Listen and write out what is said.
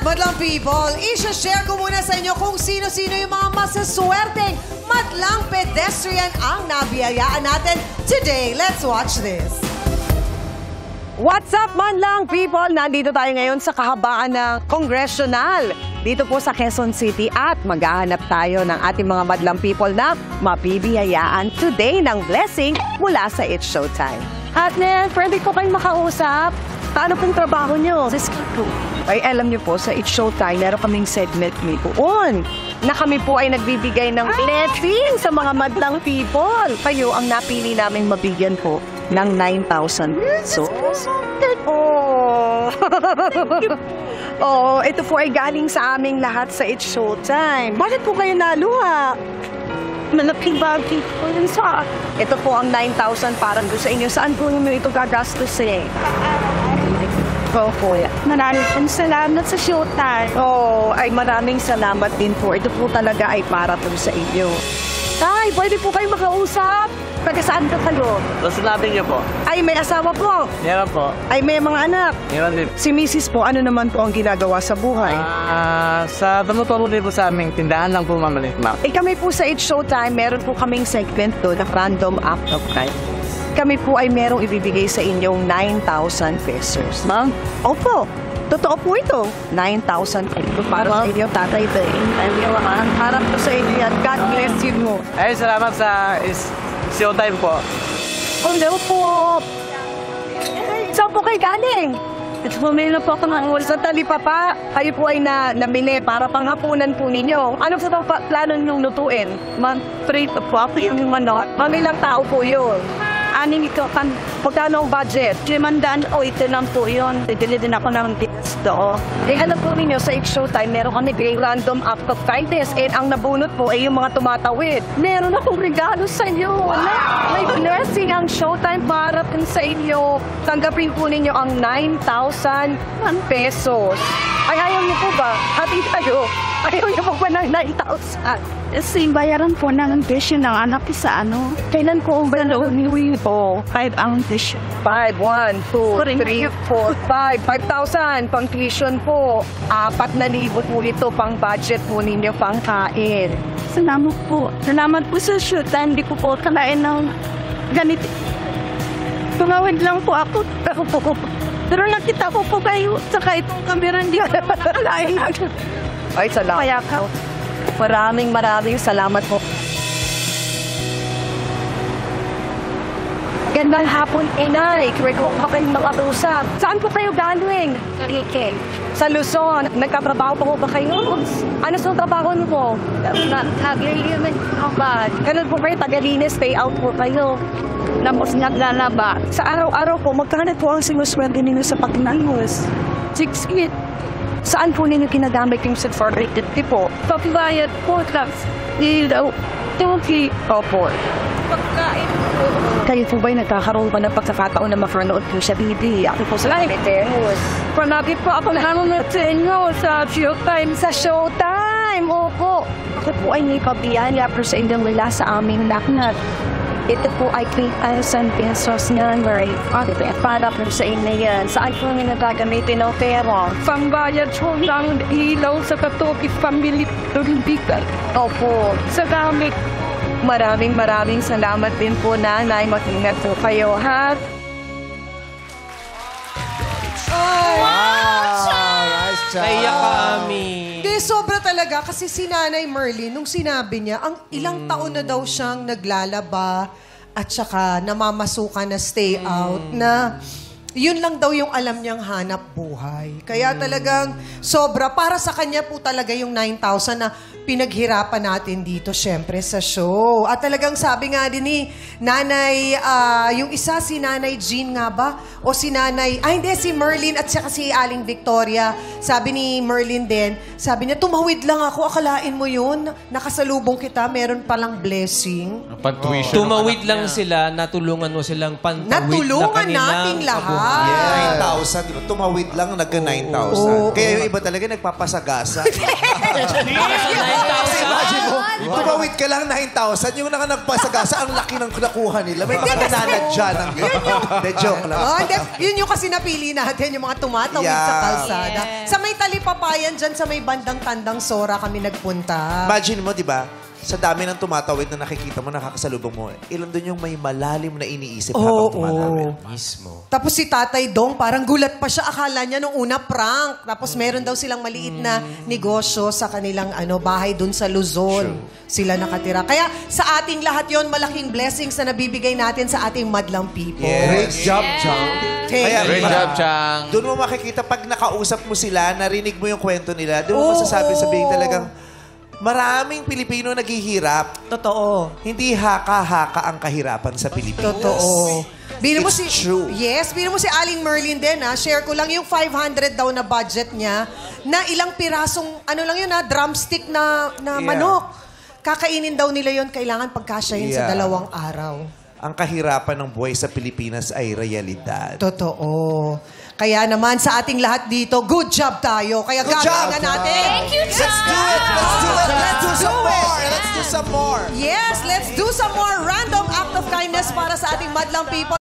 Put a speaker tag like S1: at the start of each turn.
S1: Madlang people, isa-share ko muna sa inyo kung sino-sino yung mga masaswerteng madlang pedestrian ang nabiyayaan natin today. Let's watch this. What's up, madlang people? Nandito tayo ngayon sa kahabaan ng Congressional dito po sa Quezon City at maghahanap tayo ng ating mga madlang people na mapibiyayaan today ng blessing mula sa It's Showtime. Atne, pwede ko kayong makausap? Paano pong trabaho nyo? Ay, alam niyo po, sa It's Showtime, meron kaming segment doon na kami po ay nagbibigay ng blessing sa mga madlang people. Kayo ang napili namin mabigyan po ng 9,000 pesos. Oh. Oh, ito po ay galing sa aming lahat sa It's Showtime. Bakit po kayo naluha? Malaking bagay po yun sa... Ito po ang 9,000 para doon sa inyo. Saan po nyo ito gagastos eh? Opo.
S2: Maraming salamat sa Showtime.
S1: Oh, ay maraming salamat din po. Ito po talaga ay para po sa inyo. Tay, pwede po kayo makausap? Taga saan ka kayo?
S3: Sinabi niyo po.
S1: Ay, may asawa po.
S3: Meron po.
S1: Ay, may mga anak.
S3: Meron din.
S1: Si Mrs. po, ano naman po ang ginagawa sa buhay?
S3: Sa tumutulong din po sa aming tindahan lang po, mamalit, ma'am.
S1: Eh, kami po sa It's Showtime, meron po kaming segment doon na random act of kindness. Kami po ay merong ibibigay sa inyong 9,000 pesos.
S3: Ma'am?
S1: Opo. Totoo po ito. 9,000 pesos para sa inyo, Tatay Bay. Harap po sa inyo yan. God bless you mo.
S3: Ay, salamat sa Showtime po.
S1: Hello po. Saan po kayo galing?
S2: Bumili po ako ng ulo.
S1: Sandali pa. Kayo po ay namili para panghapunan po ninyo. Ano sa plano ninyong lutuin?
S2: Mag-prito po ako yung manok.
S1: Ilang tao po yun?
S2: Aning ito kan...
S1: Magkano ang budget?
S2: 500 o ito lang po yun. Bibili din ako ng disto.
S1: Eh, alam po ninyo, sa It's Showtime, meron kami random act of kindness. And ang nabunot po ay yung mga tumatawid. Meron akong regalo sa inyo. May blessing ang Showtime para po sa inyo. Tanggapin po ninyo ang 9,000 pesos. Ay, ayaw niyo po ba? Hati tayo. Ayaw niyo po ba ng 9,000?
S2: Kasi bayaran po ng tuition ng anak sa ano.
S1: Kailan po ang bayaran niyo po?
S2: 5 ang tuition.
S1: 5, 1, 2, 3, 4, 5. 5,000 pang tuition po. 4,000 po ito pang budget po ninyo pang kain.
S2: Salamat po. Salamat po sa Showtime. Hindi ko po kalain ng ganito. Tumawid lang po ako. Pero nakita ko po kayo. Saka itong kamera hindi ako nakalain.
S1: Ay, salamat.
S2: Kaya ka.
S1: Maraming salamat po. Gandang hapon, Inay. Kaya ko kayong mag-usap. Saan po kayo galing?
S2: Rikel.
S1: Sa Luzon. Nagkatrabaho po ba kayo? Ano sa trabaho niyo po?
S2: Naglilinis ako ba?
S1: Ganun po kayo, tagalinis, stay out po kayo.
S2: Tapos naglalaba.
S1: Sa araw-araw po, magkano po ang sinuswerte ninyo sa pagnanos?
S2: 6
S1: Saan po ninyo kinagamit yung certificate po?
S2: Pagbayad po, tapos ilaw. Tuki.
S1: Opo.
S2: Pagkain po.
S1: Kayo po ba'y nagkakaroon pa ng pagkakataon na makanood po sa TV? Ako po sa Pilipinas.
S2: Palagi po ako nanonood sa inyo sa Showtime.
S1: Sa Showtime, opo. Ako po ay may pabiyaya pero sa inyong wala sa aming laknat. Ito po ay 3,000 pesos niyan, Mary. Para po sa inyo yan. Saan po nyo nagagamitin ng pera?
S2: Pangbayad po ng ilaw sa katuki, pamili ng bigal.
S1: Opo.
S2: Sa gamit.
S1: Maraming salamat din po, Nanay. Mag-ingat po kayo, ha?
S3: Naiyak ka, Ami.
S4: Hindi, sobra talaga. Kasi si Nanay Merlin, nung sinabi niya, ang ilang taon na daw siyang naglalaba at saka namamasukan na stay out na yun lang daw yung alam niyang hanap buhay. Kaya talagang sobra. Para sa kanya po talaga yung 9,000 na pinaghirapan natin dito, syempre, sa show. At talagang sabi nga din ni Nanay, yung isa, si Nanay Jean nga ba? O si Nanay, hindi, si Merlin at saka si Aling Victoria. Sabi ni Merlin din, sabi niya, tumawid lang ako, akalain mo yun? Nakasalubong kita, meron palang blessing.
S5: Tumawid lang sila, natulungan mo silang pantawid
S4: Natulungan
S5: na kanilang
S4: nating lahat. Wow.
S5: 9,000, di ba? Tumawid lang, nagka-9,000. Kaya yung iba talaga nagpapasagasa. Imagine mo, tumawid ka lang 9,000, yung nagpasagasa, ang laki ng nakuha nila. May mga nananadya ng de joke lang.
S4: Oh, hindi. Yun yung kasi napili natin, yung mga tumatawid sa kalsada. Sa may Talipapayan dyan, sa may bandang Tandang Sora kami nagpunta.
S5: Imagine mo, di ba? Sa dami ng tumatawid na nakikita mo, nakakasalubong mo, ilan doon yung may malalim na iniisip habang tumatawid.
S6: Mismo.
S4: Tapos si Tatay Dong, parang gulat pa siya. Akala niya nung una prank. Tapos meron daw silang maliit na negosyo sa kanilang bahay dun sa Luzon. Sila nakatira. Kaya sa ating lahat yon malaking blessings na nabibigay natin sa ating madlang people.
S5: Great
S6: job, Chang.
S3: Great job, Chang.
S5: Doon mo makikita, pag nakausap mo sila, narinig mo yung kwento nila, doon mo sabihin talagang, maraming Pilipino naghihirap.
S4: Totoo.
S5: Hindi haka-haka ang kahirapan sa Pilipinas.
S4: Totoo. Bino mo
S5: It's true.
S4: Yes, bino mo si Aling Merlin din, ha. Share ko lang yung 500 daw na budget niya na ilang pirasong, drumstick na manok. Kakainin daw nila yon, kailangan pagkasyahin sa 2 araw.
S5: Ang kahirapan ng buhay sa Pilipinas ay realidad.
S4: Totoo. Kaya naman sa ating lahat dito, good job tayo. Kaya gagalingan natin.
S2: Thank you,
S5: Let's do it! Let's do it! Let's do some more! Let's do some more!
S4: Yes, let's do some more random act of kindness para sa ating madlang people.